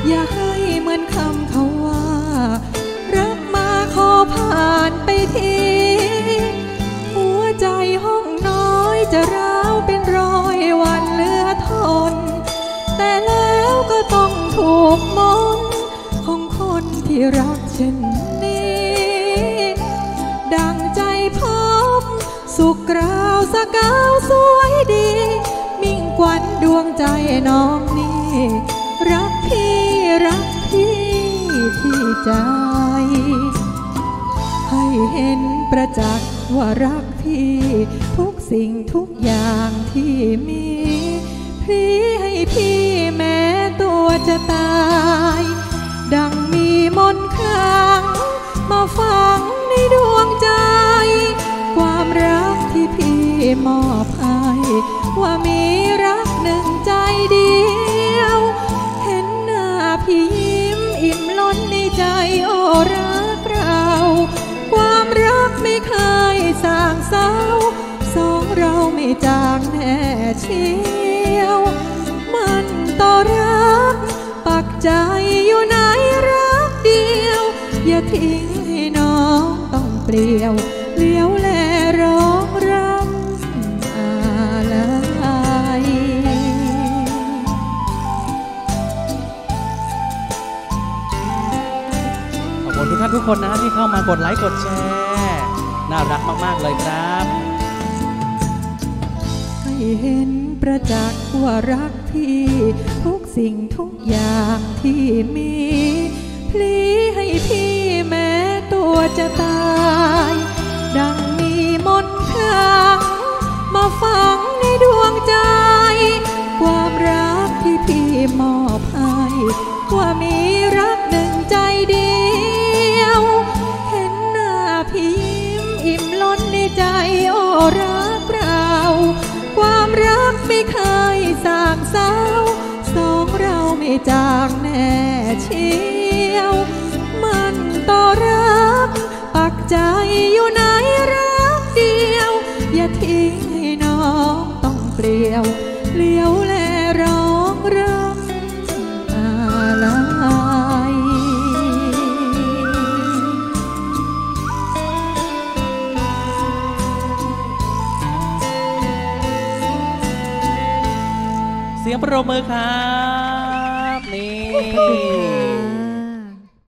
อย่าให้เหมือนคำเขาว่ารักมาขอผ่านไปทีหัวใจห้องน้อยจะร้าวเป็น100 วันเหลือทนแต่แล้วก็ต้องถูกมนของคนที่รักเช่นนี้ดังใจพบสุขกราวสกาวสวยดีมิ่งขวัญดวงใจน้องนี่รักพี่ที่ใจให้เห็นประจักษ์ว่ารักพี่ทุกสิ่งทุกอย่างที่มีพลีให้พี่แม้ตัวจะตายดังมีมนต์คลังมาฝังในดวงใจความรักที่พี่มอบให้ว่ามีรักหนึ่งใจเดียวเห็นหน้าพี่ยิ้มอิ่มล้นในใจโอ้รักเราความรักไม่เคยสร้างเศร้าสองเราไม่จางแน่เชียวมันต่อรักปักใจอยู่ในรักเดียวอย่าทิ้งให้น้องต้องเปลี่ยวเลี้ยวแลร้องรำอะไรขอบคุณทุกท่านทุกคนนะที่เข้ามากดไลค์กดแชร์น่ารักมากๆเลยครับให้เห็นประจักษ์ว่ารักพี่ทุกสิ่งทุกอย่างที่มีพลีให้พี่แม้ตัวจะตายดังมีมนต์คลังมาฝังในดวงใจความรักที่พี่มอบให้ว่ามีรักหนึ่งใจเดียวเห็นหน้าพี่ยิ้มอิ่มล้นในใจโอ้รักเราความรักไม่เคยสร้างเศร้าสองเราไม่จางแน่เชียวมันต่อรักปักใจอยู่ในรักเดียวอย่าทิ้งให้น้องต้องเปลี่ยวเลี้ยวแลร้องรำอะไรเสียงปรบมือครับนี่